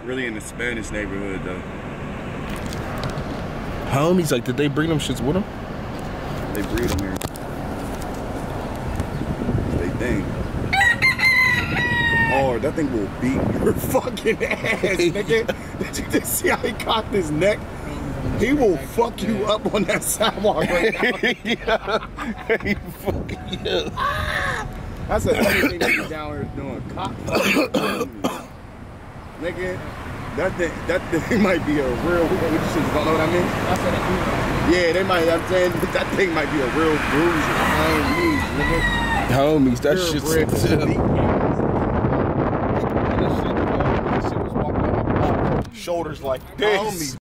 really in the Spanish neighborhood though. Homies, like, did they bring them shits with them? They breed them here. They think. Oh, that thing will beat your fucking ass, nigga. Did you just see how he cocked his neck? He will fuck you up on that sidewalk right now. Yeah. He fucking yeah. That's a thing nigga down here doing cock fucking. Nigga, that thing might be a real. What you just don't know what I mean? Yeah, they might. I'm saying that thing might be a real bruiser. Homies, that shit's sick. Shoulders like this.